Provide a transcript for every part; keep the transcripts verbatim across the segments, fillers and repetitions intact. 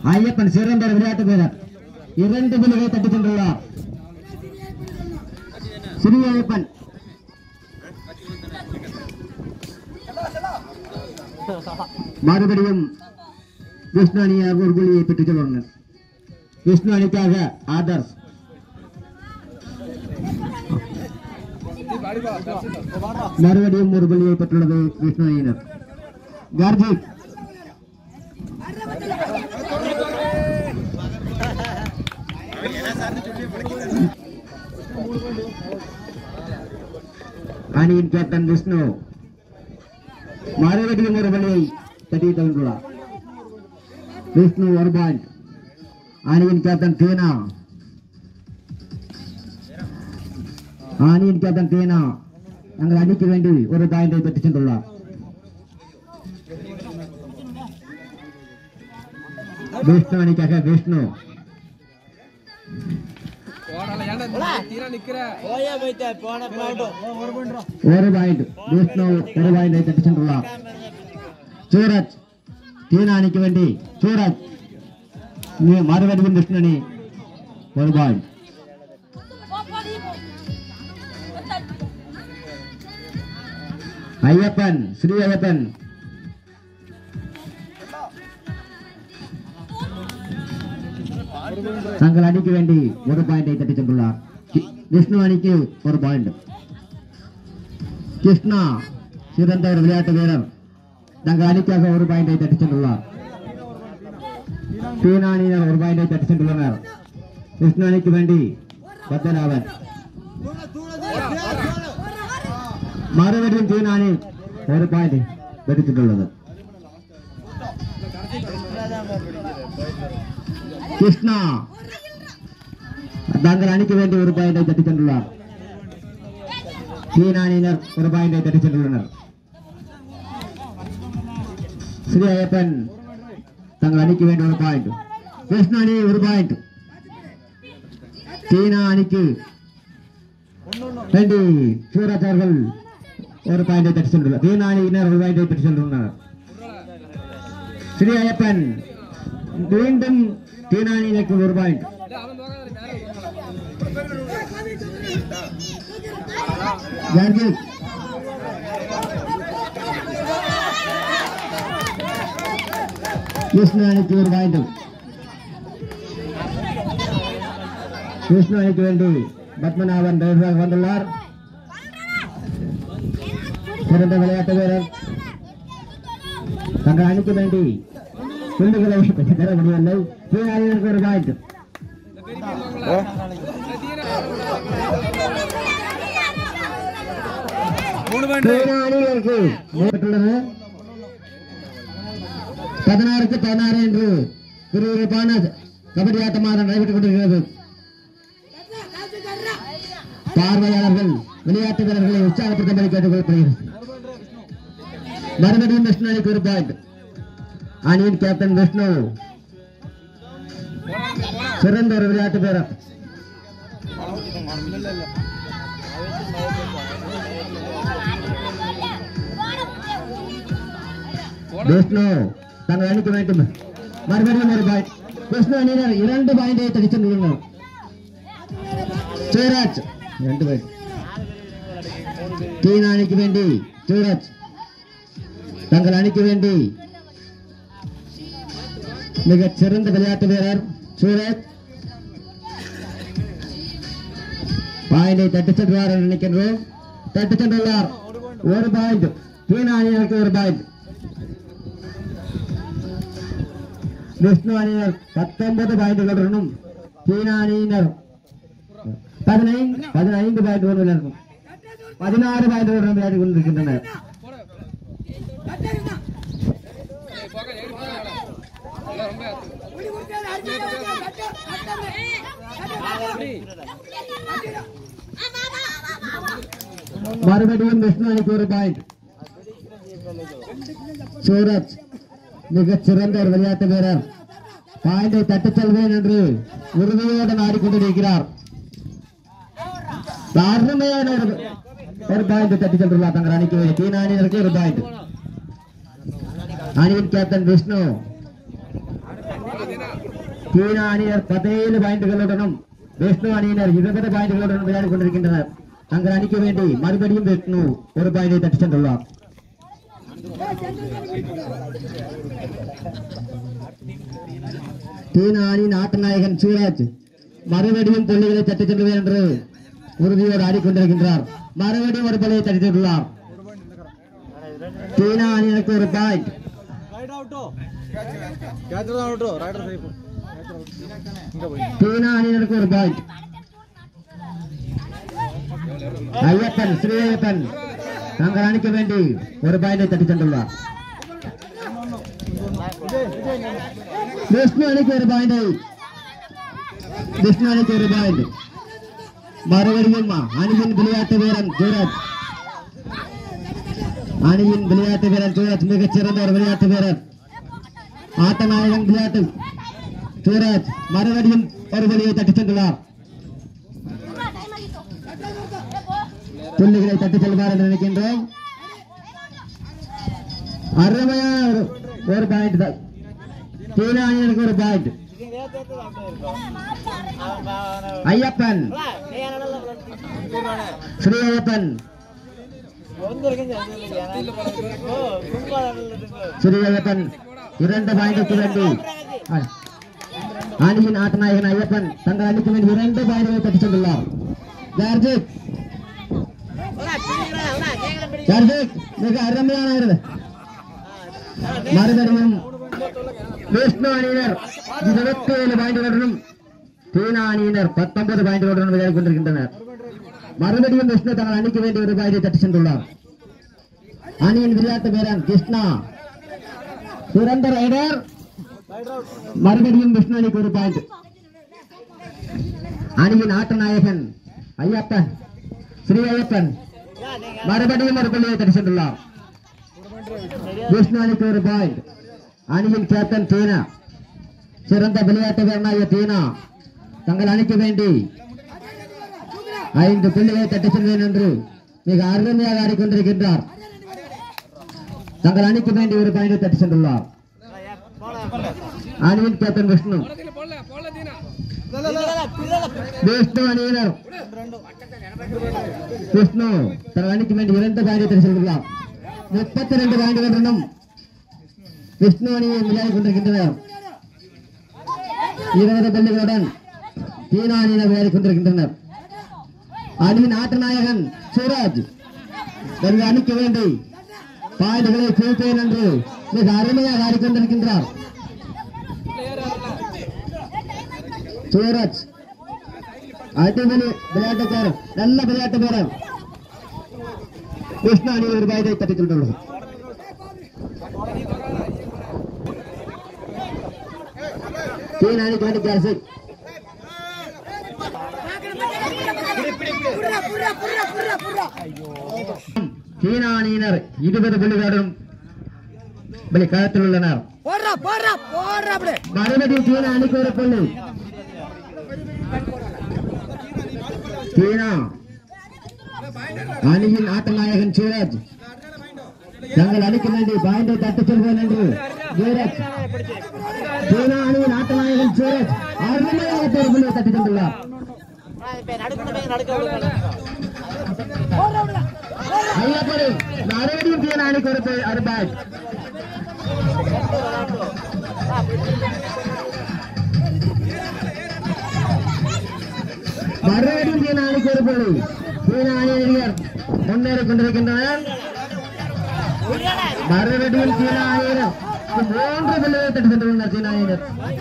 ஐயப்பன் சிறந்த விளையாட்டு வீரர் இரண்டு புள்ளிகளை தட்டி சென்றுள்ளார். சிறிய ஐயப்பன் மறுபடியும் விஷ்ணு அணியாக ஒரு புள்ளியை பெற்றுச் செல்வனர். விஷ்ணு அணிக்காக ஆதர்ஸ் மறுபடியும் ஒரு புள்ளியை பெற்றுள்ளது விஷ்ணு அணியினர். கார்த்திக் அணியின் கேப்டன் விஷ்ணு மறுபடியும் ஒரு புள்ளியை தட்டி தந்துள்ளார். விஷ்ணு ஒரு பாயிண்ட். அணியின் கேப்டன் தீனா அணியின் கேப்டன் தீனா நாங்கள் அடிக்க வேண்டி ஒரு பாயிண்டை பெற்று சென்றுள்ளார். விஷ்ணு அணிக்காக விஷ்ணு ஒரு பாயிண்ட். விஷ்ணு ஒரு பாயிண்டை தட்டி சென்றுள்ளார். சூரஜ் தீனா அணிக்க வேண்டி சூரஜ் மறுபடியும் விஷ்ணு அணி ஒரு பாயிண்ட். ஐயப்பன் ஸ்ரீ ஐயப்பன் தங்கள் அணிக்கு வேண்டி ஒரு பாயிண்டை தட்டி சென்றுள்ளார். விஷ்ணு அணிக்கு ஒரு பாயிண்ட். கிருஷ்ணா சிறந்த ஒரு விளையாட்டு வீரர் தங்கள் அணிக்காக ஒரு பாயிண்டை தட்டி சென்றுள்ளார். தீனா அணியினர் ஒரு பாயிண்டை தட்டி சென்றுள்ளனர். விஷ்ணு அணிக்கு வேண்டி பத்மநாபன் மறுபடியும் தீனா அணி ஒரு பாயிண்ட் வெற்றி சென்றுள்ளது. கிருஷ்ணா தங்கள் அணிக்கு வேண்டி ஒரு பாயிண்டை தட்டி சென்றுள்ளார். தீனா அணியினர் ஒரு பாயிண்டை தட்டி சென்றுள்ளனர். ஸ்ரீ ஐயப்பன் தங்கள் அணிக்கு வேண்டி ஒரு பாயிண்ட். கிருஷ்ணா அணி ஒரு பாயிண்ட். தீனா அணிக்கு வேண்டி சூரஜ் அவர்கள் ஒரு பாயிண்டை தட்டி சென்றுள்ளார். தீனா அணியினர் ஒரு பாயிண்டை தட்டி சென்றுள்ளனர். ஸ்ரீ ஐயப்பன் மீண்டும் தீனா அணியினருக்கு ஒரு பாயிண்ட். கிருஷ்ண அணிக்கு ஒரு பாயிண்ட். கிருஷ்ண அணிக்கு வேண்டி பத்மநாபன் டிரைவராக வந்துள்ளார். சிறந்த விளையாட்டு வீரர் தங்கள் அணிக்கு வேண்டி புள்ளிகளை பெற முடியவில்லை. தீனாணிக்கு ஒரு பாயிண்ட். பதினாறுக்கு பதினாறு என்று விறுவிறுப்பான கபடி ஆட்டமாக நடைபெற்றுக் கொண்டிருக்கிறது. பார்வையாளர்கள் விளையாட்டு வீரர்களை உற்சாகப்படுத்தும்படி கேட்டுக் கொள்ளப்படுகிறது. மறுபடியும் விஷ்ணு அணிக்கு ஒரு பாயிண்ட். அணியின் கேப்டன் விஷ்ணு சிறந்த ஒரு விளையாட்டு வீரர். விஷ்ணு தங்கள் அணிக்கு வேண்டும். மறுபடியும் ஒரு பாயிண்ட். விஷ்ணு அணியினர் இரண்டு பாயிண்டை தட்டி சென்றுள்ளனர். சூரஜ் ரெண்டு பாயிண்ட். தீனா அணிக்கு வேண்டி சூரஜ் தங்கள் அணிக்கு வேண்டி மிகச் சிறந்த விளையாட்டு வீரர் சூரஜ் பாயிண்டை தட்டி சென்றார் என்று நினைக்கின்றோம். தட்டி சென்றுள்ளார். ஒரு பாயிண்ட். தீனா அணியினருக்கு ஒரு பாயிண்ட். விஷ்ணு அணியினர் பத்தொன்பது பாயிண்டுகளுடனும் தீனா அணியினர் பதினைந்து பதினைந்து பாயிண்டுகளுடன் பதினாறு பாயிண்டுகளுடன் விளையாடி கொண்டிருக்கின்றனர். மறுபடியும் விஷ்ணு அணிக்கு ஒரு பாயிண்ட். சூரஜ் மிகச் சிறந்த ஒரு விளையாட்டு வீரர் பாயிண்டை தட்டிச் செல்வேன் என்று உறுதியோடு ஆடிக்கொண்டிருக்கிறார். அருமையான ஒரு பாயிண்ட் தட்டி சென்றுள்ளார் தங்கள் அணிக்கு. தீனா அணியினருக்கு ஒரு பாயிண்ட். அணியின் கேப்டன் விஷ்ணு தீனா அணியினர் பதினேழு பாயிண்டுகளுடனும் விஷ்ணு அணியினர் இருபது பாயிண்டுகளுடன் விளையாடிக் கொண்டிருக்கின்றனர். தங்கள் அணிக்க வேண்டி மறுபடியும் விஷ்ணு ஒரு பாயிண்டை தட்டி சென்றுள்ளார். தீனா அணியின் ஆட்ட நாயகன் சூரஜ் மறுபடியும் புள்ளிகளை தட்டி செல்வேன் என்று உறுதியோடு ஆடிக்கொண்டிருக்கின்றார். மறுபடியும் ஒரு புள்ளியை தட்டி சென்றுள்ளார். தீனா அணியினருக்கு ஒரு பாயிண்ட். தீனா அணியினருக்கு ஒரு பாயிண்ட். ஐயப்பன் ஸ்ரீ ஐயப்பன் நாங்கள் அணிக்க வேண்டி ஒரு பாயிண்டை தட்டி சென்றுள்ளார். விஷ்ணு அணிக்கு ஒரு பாயிண்டை விஷ்ணு அணிக்கு ஒரு பாயிண்ட். மறுபடியும் அணியின் விளையாட்டு வீரன் சூரஜ் அணியின் விளையாட்டு வீரன் சூரஜ் மிகச் சிறந்த ஒரு விளையாட்டு வீரர். ஆட்ட நாயகன் விளையாட்டு சூரஜ் மறுபடியும் ஒரு புள்ளியை தட்டி சென்றுள்ளார். புள்ளிகளை தட்டி செல்வார் என்று நினைக்கின்றோம். அருமையான ஒரு பாயிண்ட் தான். தீனா அணியினருக்கு ஒரு பாயிண்ட். ஐயப்பன் ஸ்ரீ ஐயப்பன் ஸ்ரீ ஐயப்பன் இரண்டு பாயிண்டுக்கு வேண்டி அணியின் ஆட்ட நாயகன் ஐயப்பன் தங்கள் அணிக்கு வேண்டி இரண்டு பாயிண்டுகளை தட்டி சென்றுள்ளார். ஜார்ஜிக் ஜார்ஜிக் மிக அருமையான மறுபடியும் விஷ்ணு அணியினர் இருபத்தி ஏழு பாயிண்டுகளுடனும் தீனா அணியினர் பத்தொன்பது பாயிண்டுகளுடன் விளையாடிக் கொண்டிருக்கின்றனர். மறுபடியும் விஷ்ணு தங்கள் அணிக்க வேண்டிய ஒரு பாயிண்டை தட்டி சென்றுள்ளார். அணியின் விளையாட்டு வீரன் கிருஷ்ணா சிறந்த ரைடர். மறுபடியும் விஷ்ணு அணிக்கு ஒரு பாயிண்ட். அணியின் ஆட்ட நாயகன் ஐயப்பன் ஸ்ரீ ஐயப்பன் மறுபடியும் ஒரு புள்ளியை தட்டி சென்றுள்ளார். விஷ்ணு அணிக்கு ஒரு பாயிண்ட். அணியின் கேப்டன் தீனா சிறந்த விளையாட்டு வீரனாகிய தீனா தங்கள் அணிக்க வேண்டி ஐந்து புள்ளிகளை தட்டி செல்வேன் என்று மிக அருமையாக ஆடிக்கொண்டிருக்கின்றார். தங்கள் அணிக்க வேண்டி ஒரு பாயிண்டை தட்டி சென்றுள்ளார். அணியின் கேப்டன் விஷ்ணு விஷ்ணு அணியினர் விஷ்ணு தங்கள் அணிக்க வேண்டி இரண்டு பாயிண்டை தட்டி சென்றுள்ளார். முப்பத்தி இரண்டு பாயிண்டுகளுடனும் விஷ்ணு அணியை விளையாடிக் கொண்டிருக்கின்றனர். இருபது புள்ளிகளுடன் தீனா அணியினர் விளையாடிக் கொண்டிருக்கின்றனர். அணியின் ஆட்ட நாயகன் சூரஜ் தங்கள் அணிக்க வேண்டி பாயிண்டுகளை சேர்ப்பேன் என்று மிக அருமையாக ஆடிக்கொண்டிருக்கின்றார். சூரஜ் அடிமணி விளையாட்டுக்காரர் நல்ல விளையாட்டு வீரர். விஷ்ணு அணி ஒரு பாயிண்டை தட்டிக் கொண்டுள்ளது. தீனா அணிக்கு வேண்டி ஜார்ஜிக் தீனா அணியினர் இருபது புள்ளிகளுடன் களத்தில் உள்ளனர். மறுபடியும் தீனா அணிக்கு ஒரு புள்ளி. தீனா அணியின் ஆட்ட நாயகன் சூரஜ் தங்கள் அணிக்க வேண்டி பாயிண்டை தட்டி செல்வேன் என்று வீரத் தீனா அணியின் ஆட்ட நாயகன் சூரஜ் அருமையாக ஒரு புள்ளியை தட்டி சென்றுள்ளார். மறுபடியும் தீனா அணிக்கு ஒரு பாயிண்ட். மறுபடியும் தீனா அணிக்கு ஒரு புள்ளி. தீனா அணியினர் முன்னேறிக் கொண்டிருக்கின்றனர். மறுபடியும் தீனா அணியினர் மூன்று புள்ளியை தட்டி சென்றுள்ளனர். தீனா அணியினர்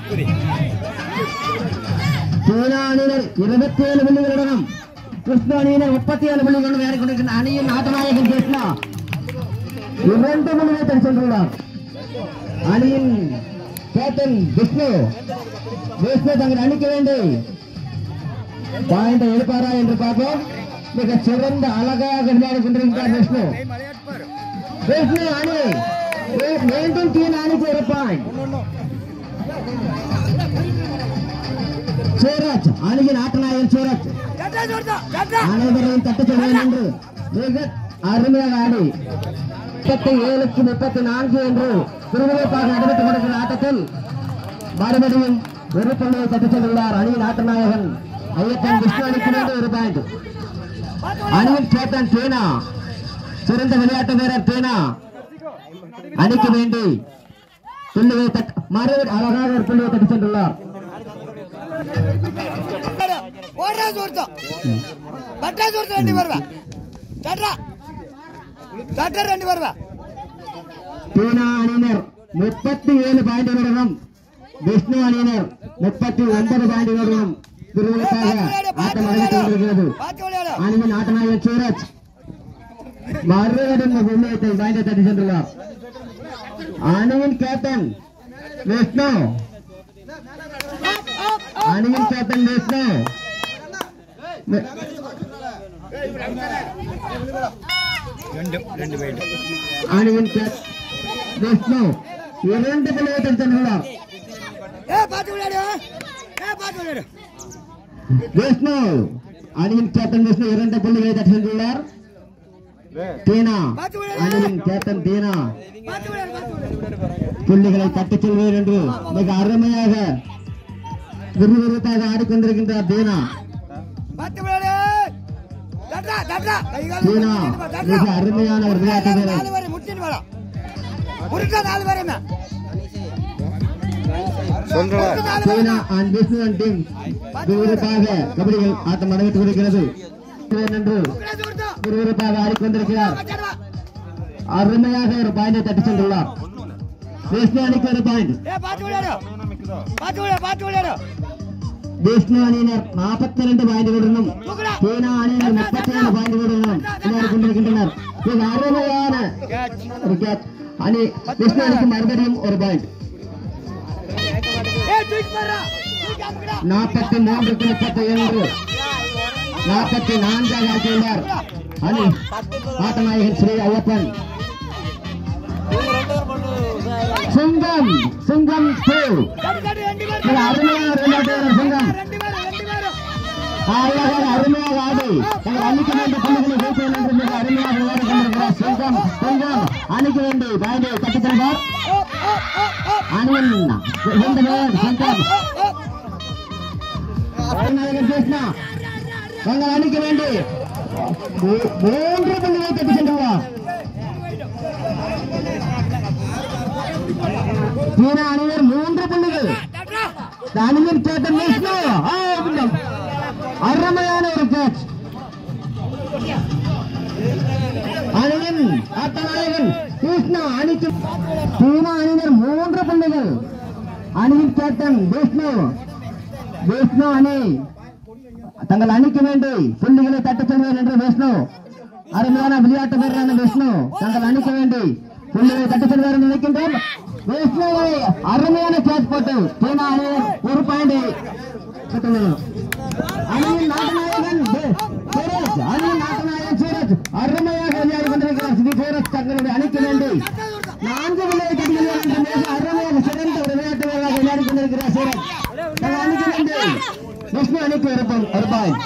தீனா அணியினர் இருபத்தி ஏழு புள்ளிகளுடனும் கிருஷ்ண அணியினர் முப்பத்தி ஏழு புள்ளிகளுடன் விளையாடிக் கொண்டிருக்கின்ற அணியின் ஆட்டநாயகன் கிருஷ்ணா இரண்டு புள்ளிகளை தட்டி சென்றுள்ளார். அணியின் கேப்டன் விஷ்ணு விஷ்ணு தங்கள் அணிக்க வேண்டி பாயிண்டை எடுப்பாரா என்று பார்ப்போம். மிக சிறந்த அழகாக விளையாடிக் கொண்டிருக்கிறார் விஷ்ணு. விஷ்ணு அணி மீண்டும் தீனா அணிக்கு ஒரு பாயிண்ட். சூரஜ் அணியின் ஆட்டநாயகன் சூரஜ் அனைவரையும் தட்டு செல்வேன் என்று மிக அருமையாக ஆடி முப்பத்தி ஏழுக்கு முப்பத்தி நான்கு என்று விறுவிறுப்பாக நடைபெற்றுக் கொண்டிருக்கிற ஆட்டத்தில் மறுபடியும் ஒரு புள்ளியை தட்டி சென்றுள்ளார் அணியின் ஆட்டநாயகன் ஐயப்பன் விஷ்ணு அணிக்கு வேண்டி ஒரு பாயிண்ட். அணியின் கேப்டன் டீனா, சிறந்த விளையாட்டு வீரர் டீனா அணிக்கு வேண்டி புள்ளியை தட்டு மறுபடி அழகாக ஒரு புள்ளியை தட்டி சென்றுள்ளார். டீனா அணியினர் முப்பத்தி ஏழு பாயிண்டுகளுடனும் விஷ்ணு அணியினர் முப்பத்தி ஒன்பது பாயிண்டுகளுடனும் விறுவிறுப்பாக ஆட்டம் நடந்து கொண்டிருக்கிறது. அணியின் ஆட்டநாயகன் சூரஜ் மறுபடியும் புள்ளியத்தை பாயிண்டை தட்டி சென்றுள்ளார். அணியின் கேப்டன் விஷ்ணு அணியின் கேப்டன் விஷ்ணு அணியின் விஷ்ணு இரண்டு புள்ளியை தட்டி சென்றுள்ளார். விஷ்ணு அணியின் கேப்டன் விஷ்ணு இரண்டு புள்ளிகளை தட்டி சென்றுள்ளார். டீனா அணியின் கேப்டன் டீனா புள்ளிகளை தட்டிச் செல்வேன் என்று மிக அருமையாக விறுவிறுப்பாக ஆடிக்கொண்டிருக்கின்றார் டீனா. டீனா மிக அருமையான ஒரு விளையாட்டு வீரர். Teena and Vishnu and team விறுவிறுப்பாக கபடிகள் ஆட்டம் நடைபெற்றுக் கொண்டிருக்கிறது என்று விறுவிறுப்பாக ஆடிக்கொண்டிருக்கிறார். அருமையாக ஒரு பாயிண்டை தட்டி சென்றுள்ளார். விஷ்ணு அணிக்கு ஒரு பாயிண்ட். விஷ்ணு அணியினர் நாற்பத்தி இரண்டு பாயிண்டுகளுடனும் டீனா அணியினர் முப்பத்தி ஏழு பாயிண்டுகளுடனும் விளையாடி கொண்டிருக்கின்றனர். மிக அருமையான ஒரு கேட்ச். அணி விஷ்ணு அணிக்கு மறுபடியும் ஒரு பாயிண்ட். நாற்பத்தி மூன்றுக்கு முப்பத்தி ஏழு நாற்பத்தி நான்காக ஆக்கியுள்ளார் அணி ஆட்டநாயகன் ஸ்ரீ ஐயப்பன். சிங்கம் சிங்கம் அருமையான சிங்கம் அருமையாக ஆடி தங்கள் அணிக்கு வேண்டிய புள்ளிகளை வைப்பேன் என்று மிக அருமையாக விளையாடி கொண்டிருக்கிறார். சிங்கம் சிங்கம் அணிக்கு வேண்டி பாயிண்டை தட்டி செல்வார். அணியின் சிங்கம் கிருஷ்ணா தங்கள் அணிக்கு வேண்டி மூன்று புள்ளிகளை தட்டி சென்றுள்ளார். டீனா அணியினர் மூன்று புள்ளிகள். அணியின் கேப்டன் விஷ்ணு அருமையான ஒரு கேட்ச். அணியின் ஆட்டநாயகன் கிருஷ்ணா அணிக்கு டீனா அணியினர் மூன்று புள்ளிகள். அணியின் கேப்டன் விஷ்ணு விஷ்ணு அணி தங்கள் அணிக்கு வேண்டி புள்ளிகளை தட்டிச் செல்வேன் என்று விஷ்ணு அருமையான விளையாட்டு வீரரான விஷ்ணு தங்கள் அணிக்கு வேண்டி புள்ளிகளை தட்டிச் செல்வார் என்று நினைக்கின்றோம். விஷ்ணுவை அருமையான கேட்ச் போட்டு டீனா அணியினர் ஒரு பாயிண்டை பெற்றுள்ளனர். அணியின் நாட்டநாயகன் சூரஜ் அணியின் நாட்டநாயகன் சூரஜ் அருமையாக விளையாடி கொண்டிருக்கிறார். ஸ்ரீ சூரஜ் தங்களுடைய அணிக்கு வேண்டி நான்கு புள்ளிகளை தட்டி செல்வார் என்று மிக அருமையாக சிறந்த ஒரு விளையாட்டு வீரராக விளையாடி கொண்டிருக்கிறார் சூரஜ். தங்கள் அணிக்கு வேண்டி விஷ்ணு அணிக்கு ஒரு பாயிண்ட்.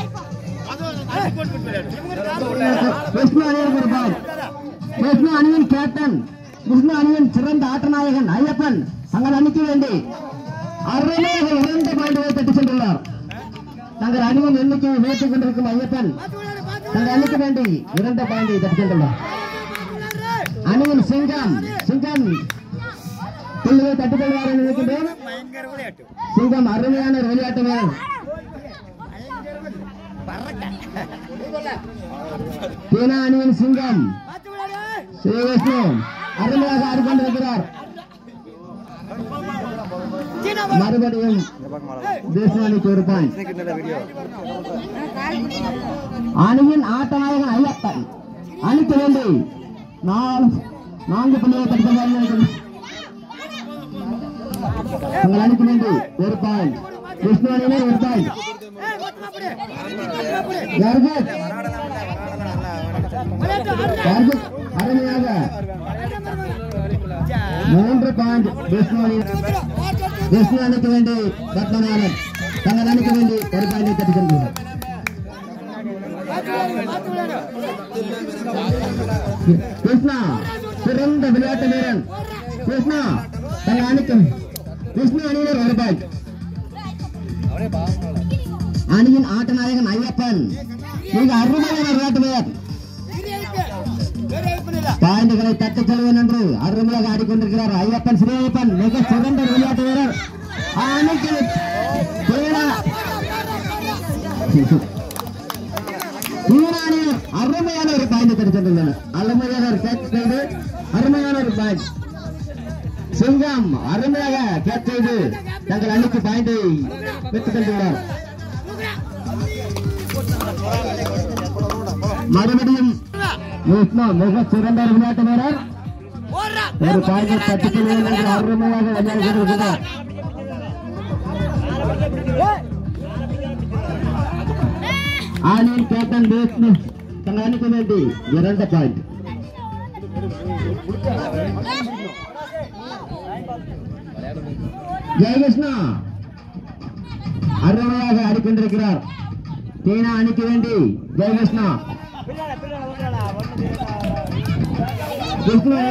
விஷ்ணு அணியின் ஒரு பாயிண்ட். விஷ்ணு அணியின் கேப்டன் விஷ்ணு அணியின் சிறந்த ஆட்டநாயகன் ஐயப்பன் தங்கள் அணிக்கு வேண்டி அருமையாக இரண்டு பாயிண்டுகளை தட்டி சென்றுள்ளார். தங்கள் அணியின் எண்ணிக்கையை உயர்த்திக் கொண்டிருக்கும் ஐயப்பன் தங்கள் அணிக்கு வேண்டி இரண்டு பாயிண்டை தட்டி சென்றுள்ளார். அணியின் சிங்கம் சிங்கம் புள்ளியை தட்டி செல்வார் என்று இருக்கின்றோம். சிங்கம் அருமையான ஒரு விளையாட்டு வீரர். டீனா அணியின் சிங்கம் ஸ்ரீ விஷ்ணு அருமையாக ஆடிக்கொண்டிருக்கிறார். மறுபடியும் விஷ்ணு அணிக்கு ஒரு பாயிண்ட். அணியின் ஆட்டநாயகன் ஐயப்பன் அணிக்கு வேண்டி நான்கு புள்ளியை தடுக்க உங்கள் அணிக்கு வேண்டி ஒரு பாயிண்ட். விஷ்ணு அணியினர் ஒரு பாயிண்ட். அருமையாக மூன்று பாயிண்ட் விஷ்ணு அணி. விஷ்ணு அணிக்கு வேண்டி பத்மநாதன் தங்கள் அணிக்கு வேண்டி ஒரு பாயிண்டை தட்டி சென்றார். கிருஷ்ணா சிறந்த விளையாட்டு வீரன். கிருஷ்ணா தங்கள் அணிக்கு விஷ்ணு அணியினர் ஒரு பாயிண்ட். அணியின் ஆட்ட நாயகன் ஐயப்பன் மிக அருமையான விளையாட்டு வீரர். பாயிண்டுகளை தட்டிச் செல்வேன் என்று அருமையாக ஆடிக்கொண்டிருக்கிறார் ஐயப்பன். ஸ்ரீ ஐயப்பன் மிக சிறந்த விளையாட்டு வீரர். அணிக்கு அருமையான ஒரு பாயிண்ட் தட்டி சென்றுள்ளனர். அருமையான ஒரு கேட்ச் செய்து அருமையான ஒரு பாயிண்ட். சிங்கம் அருமையாக கேட்ச் செய்து தங்கள் அணிக்கு பாயிண்டை பெற்றுக் கொண்டுள்ளார். மறுபடியும் விஷ்ணு மிக சிறந்த விளையாட்டு வீரர். ஒரு பாயிண்டை தட்டிச் செல்வேன் என்று அருமையாக விளையாடி கொண்டிருக்கிறார். அணியின் கேப்டன் விஷ்ணு தங்கள் அணிக்கு வேண்டி இரண்டு பாயிண்ட். ஜெயகிருஷ்ணா அருமையாக ஆடிக்கொண்டிருக்கிறார். தீனா அணிக்கு வேண்டி ஜெயகிருஷ்ணா விஷ்ணு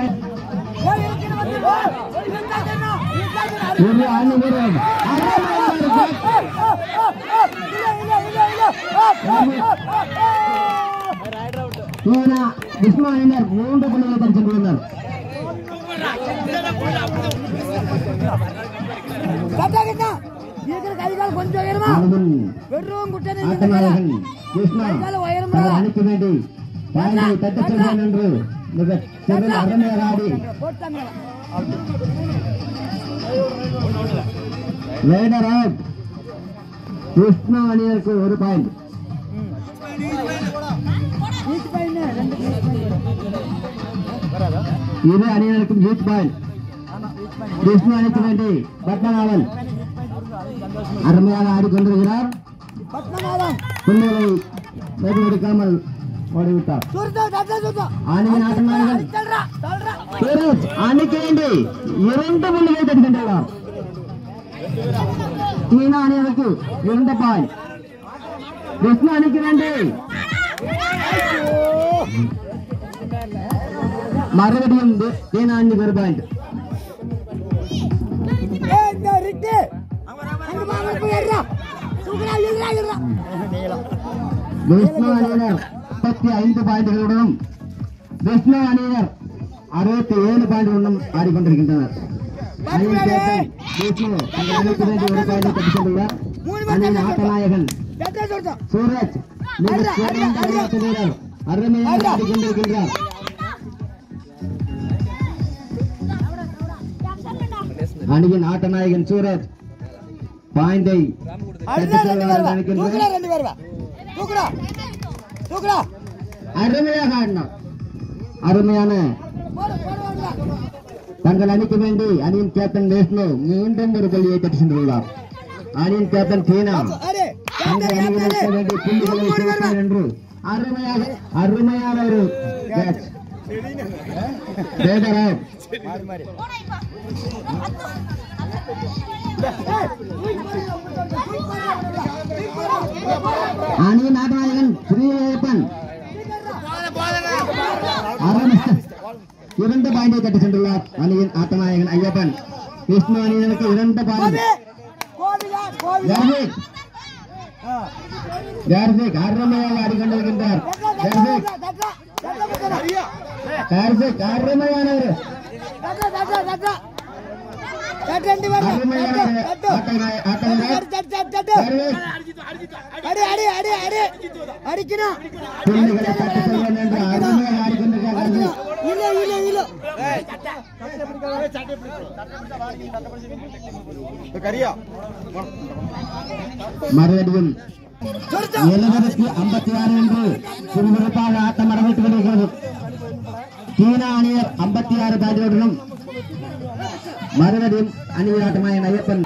விஷ்ணு அணியினர் மூன்று புள்ளிகளை தட்டி சென்றுள்ளனர். அணிக்கு வேண்டி பாயிண்டை தட்டிச் செல்வேன் என்று மிக சிறந்த அருமையாக ஆடி ரைடர் அவுட். விஷ்ணு அணியினருக்கு ஒரு பாயிண்ட். இரு அணியினருக்கும் ஈச் பாயிண்ட். விஷ்ணு அணிக்கு வேண்டி பத்மநாபன் அருமையாக ஆடிக்கொண்டிருக்கிறார். புள்ளிகளை வெகு எடுக்காமல் ஓடிவிட்டார். அணியின் ஆட்ட நாயகன் அணிக்கு வேண்டி இரண்டு புள்ளிகளை தட்டி சென்றுள்ளார். தீனா அணியினருக்கு இரண்டு பாயிண்ட். விஷ்ணு அணிக்கு வேண்டி மறுபடியும் தீனா அணிக்கு ஒரு பாயிண்ட். விஷ்ணு அணியினர் முப்பத்தி ஐந்து பாயிண்டுகளுடனும் விஷ்ணு அணியினர் அறுபத்தி ஏழு பாயிண்டுகளுடன் ஆடிக்கொண்டிருக்கின்றனர். அணியின் கேப்டன் விஷ்ணு அந்த அணிக்கு வேண்டி ஒரு பாயிண்டை தட்டி சென்றுள்ளார். அணியின் ஆட்ட நாயகன் சூரஜ் மிக சிறந்த விளையாட்டு வீரர் அருமையாக ஆடிக்கொண்டிருக்கின்றார். அணியின் ஆட்ட நாயகன் சூரஜ் பாயிண்டை அருமையாக ஆடினார். அருமையான தங்கள் அணிக்கு வேண்டி அணியின் கேப்டன் விஷ்ணு மீண்டும் ஒரு புள்ளியை தட்டி சென்றுள்ளார். அணியின் கேப்டன் தீனா தங்கள் அணிகளுக்கு வேண்டி புள்ளிகளை சேர்ப்பார் என்று அருமையாக அருமையான ஒரு கேட்ச். அணியின் நாயகன் ஸ்ரீ ஐயப்பன் இரண்டு பாயிண்டை தட்டி சென்றுள்ளார். அணியின் ஆட்ட நாயகன் ஐயப்பன் விஷ்ணு அணியினருக்கு இரண்டு பாயிண்ட். அருமையாக ஆடிக்கொண்டிருக்கின்றார். அருமையான மறுபடியும் எழுபதுக்கு ஐம்பத்தி ஆறு என்று சுறுசுறுப்பாக ஆட்டம் நடந்துட்டு கொண்டிருக்கிறது. தீனா அணியர் ஐம்பத்தி ஆறு பாயிண்டுகளுடனும் மறுபடியும் அணியின் ஆட்டமாயன் ஐயப்பன்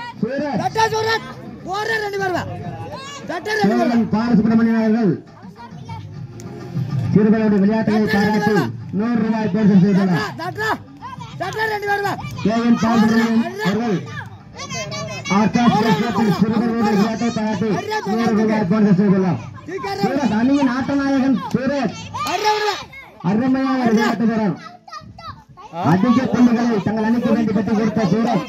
பாலசுப்ரமணியன் அவர்கள் சிறுவர்களுடைய விளையாட்டுகளை பாராட்டி நூறு ரூபாய் பரிசு செய்துள்ளார். கே என் பாலசுப்ரமணியன் அவர்கள் சிறுவர்களுடைய விளையாட்டை பாராட்டி நூறு ரூபாய் பரிசு செய்துள்ளார். சூரத் அணியின் ஆட்ட நாயகன் சூரத் அருமையான விளையாட்டு வீரர். அதிக புள்ளிகளை தங்கள் அணிக்கு வேண்டி பெற்றுக் கொடுத்த சூரஜ்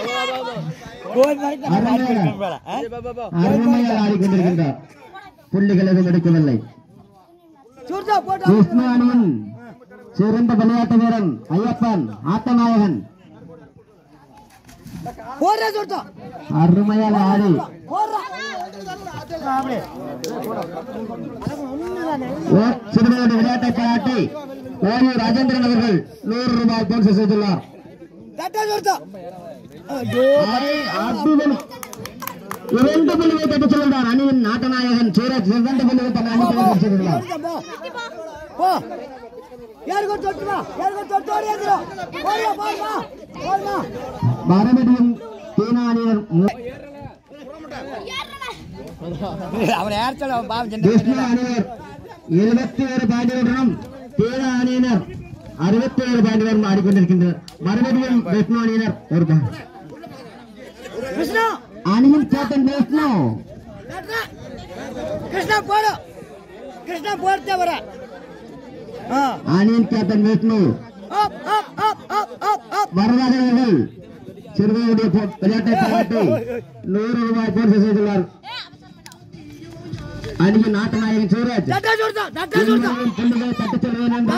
அருமையாக ஆடிக்கொண்டிருக்கின்றார். புள்ளிகள் எதுவும் எடுக்கவில்லை. கிருஷ்ண அணியின் சிறந்த விளையாட்டு வீரன் ஐயப்பன் ஆட்டநாயகன் அருமையாக ஆடி சிறுவருடைய விளையாட்டை பாராட்டி ஓய்வு ராஜேந்திரன் அவர்கள் நூறு ரூபாய் பரிசு செய்துள்ளார். இரண்டு புள்ளியை தட்டிச் செல்கின்றார் அணியின் நாட்டநாயகன் சூரஜ். இரண்டு புள்ளியை தன் அணிக்கு செய்துள்ளார். மறுபடியும் சீனா அணியினர் கிருஷ்ண அணியினர் எழுபத்தி ஏழு பாண்டியுடனும் சீனா அணியினர் அறுபத்தி ஏழு பாண்டியுடன் ஆடிக்கொண்டிருக்கின்றனர். மறுபடியும் கிருஷ்ண அணியினர் ஒரு அணியின் கேப்டன் விஷ்ணு அணியின் கேப்டன் விஷ்ணு வரலாறுகள் சிறுவருடைய விளையாட்டை பாராட்டி நூறு ரூபாய் பரிசு செய்துள்ளார். அணியின் நாட்டநாயகன் சூரஜ் புள்ளிகளை தட்டிச் செல்வேன் என்று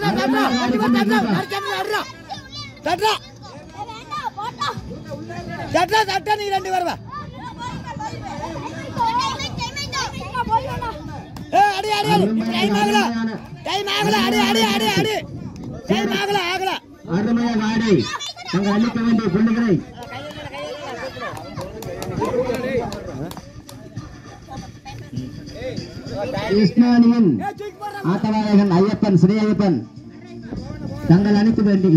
அருமையாக ஆடி தங்கள் அளிக்க வேண்டிய புள்ளிகளை கிருஷ்ணானியின் ஆட்டநாயகன் ஐயப்பன் ஸ்ரீ ஐயப்பன் தங்கள் அளிக்க வேண்டி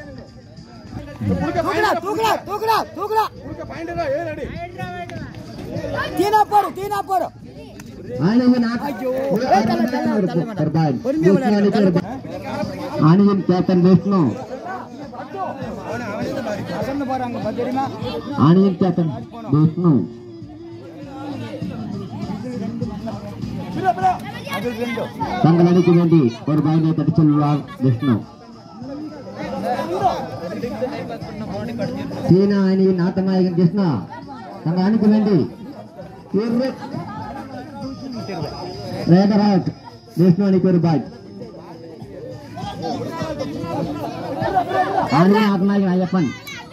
அணியின் கேப்டன் விஷ்ணு அணியின் கேப்டன் விஷ்ணு தங்கள் அணிக்க வேண்டி ஒரு பாயிண்டை தட்டிச் செல்வார் விஷ்ணு. சீனா அணியின் நாட்டநாயகன் கிருஷ்ணா தங்கள் அணிக்க வேண்டி விஷ்ணு அணிக்கு ஒரு பாய். அணியின் நாட்டநாயகன் ஐயப்பன்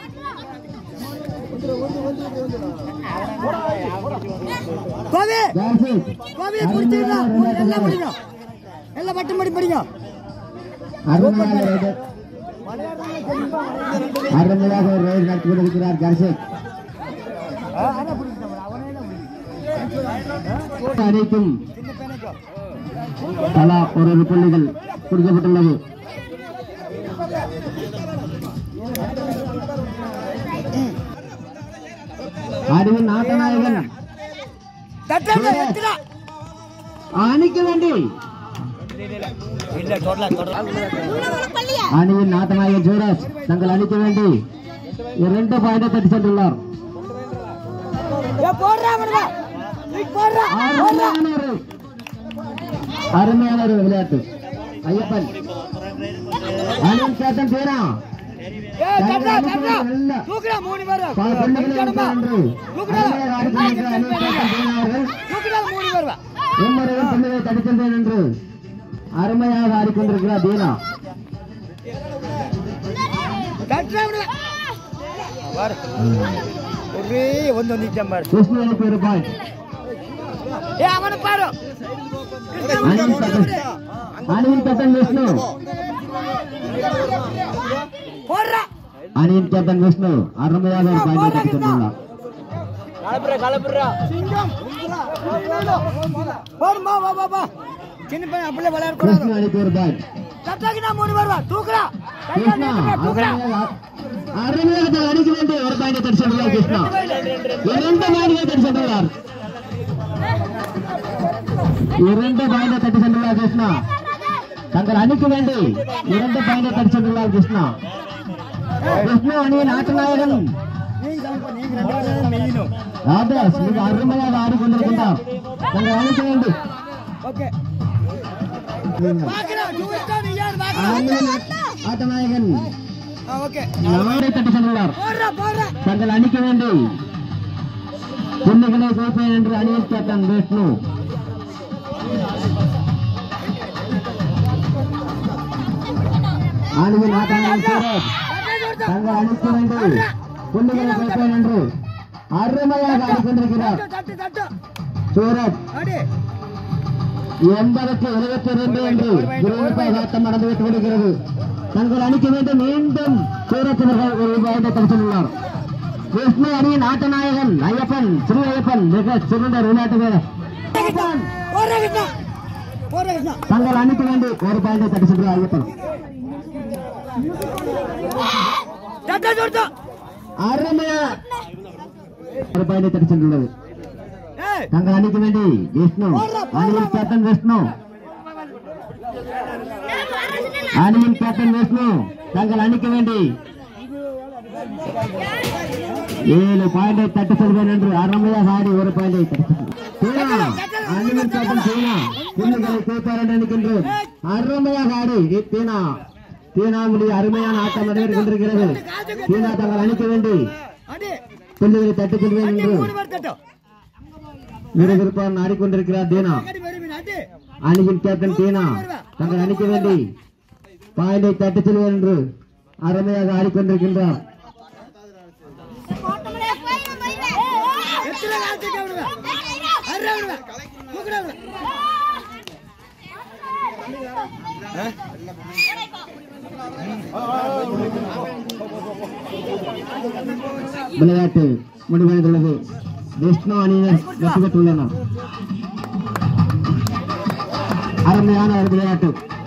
அருமையாக ஒரு ரைடு நடத்தி கொண்டிருக்கிறார் ஜர்ஷித். அனைத்தும் தலா ஒரு ஒரு புள்ளிகள் கொடுக்கப்பட்டுள்ளது. அணியின் நாட்டநாயகன் அணிக்க வேண்டி அணியின் நாட்டநாயகன் சூரஜ் தங்கள் அணிக்க வேண்டி இரண்டு பாயிண்டை தட்டி சென்றுள்ளார். அருமையான ஒரு விளையாட்டு ஐயப்பன் அணியின் கேப்டன் சீனா தடுக்கின்றேன் என்று அருமையாக ஆடிக்கொண்டிருக்கிறார் தீனா. கிருஷ்ணனுக்கு ஒரு பாயிண்ட். அணியின் கேப்டன் விஷ்ணு அணியின் கேப்டன் விஷ்ணு அருமையாக ஒரு பாயிண்டை தட்டி சென்றுள்ளார். கிருஷ்ண அணிக்கு ஒரு பாயிண்ட். அருமையாக அடிக்க வேண்டிய ஒரு பாயிண்டை தட்டி சென்றுள்ளார் கிருஷ்ணா. இரண்டு பாயிண்டை தட்டி சென்றுள்ளார். இரண்டு பாயிண்டை தட்டி சென்றுள்ளார் கிருஷ்ணா. தங்கள் அணிக்கு வேண்டி இரண்டு பாயிண்டை தட்டி சென்றுள்ளார் கிருஷ்ணா. கிருஷ்ணா அணியின் நாட்டநாயகன் ராதேஷ் மிக அருமையாக ஆடிக்கொண்டிருக்கின்றார். தங்கள் அணிக்கு வேண்டி ஆட்டநாயகன் நாடை தட்டி சென்றுள்ளார். தங்கள் அணிக்க வேண்டி புள்ளிகளை கோப்பேன் என்று அணியில் கேப்டன் விஷ்ணு. அணியின் ஆட்டநாயகன் சூரஜ் தங்கள் அணிக்க வேண்டி புள்ளிகளை கோப்பேன் என்று அருமையாக ஆடிக்கொண்டிருக்கிறார். சூரஜ் எண்பதுக்கு எழுபத்தி இரண்டு என்று ஆட்டம் நடந்துவிட்டு வருகிறது. தங்கள் அணிக்க வேண்டும் மீண்டும் சூரஜ் ஒரு பாயிண்டை தடுத்துள்ளார். விஷ்ணு அணியின் ஆட்டநாயகன் ஐயப்பன் ஸ்ரீ ஐயப்பன் மிக சிறந்த விளையாட்டு வீரர். தங்கள் அணிக்க வேண்டி ஒரு பாயிண்டை தட்டி சென்றார் ஐயப்பன். அருமையா ஒரு பாயிண்டை தட்டி சென்றுள்ளது. தங்கள் அணிக்க வேண்டி விஷ்ணு அணியின் கேப்டன் விஷ்ணு அணியின் கேப்டன் விஷ்ணு தங்கள் அணிக்க வேண்டி ஏழு பாயிண்டை தட்டி செல்வேன் என்று அருமையாக ஆடி ஒரு பாயிண்டை அணியின் கேப்டன் தீனா புள்ளிகளை கேட்பார் என்று நினைக்கின்றோம். அருமையாக ஆடி தீனா தீனாவுடைய அருமையான ஆட்டம் நடைபெற்றுக் கொண்டிருக்கிறது. தீனா தங்கள் அணிக்க வேண்டி புள்ளிகளை தட்டி செல்வேன் என்று விறுவிறுப்பாக ஆடிக்கொண்டிருக்கிறார் தீனா. அணியின் கேப்டன் தீனா தங்கள் அணிக்க வேண்டி பாயிண்டை தட்டி செல்வேன் என்று அருமையாக ஆடிக்கொண்டிருக்கின்றார். விளையாட்டு முடிவடைந்துள்ளது. விஷ்ணு அணியினர் வெற்றி பெற்றுள்ளனர். அருமையான ஒரு விளையாட்டு.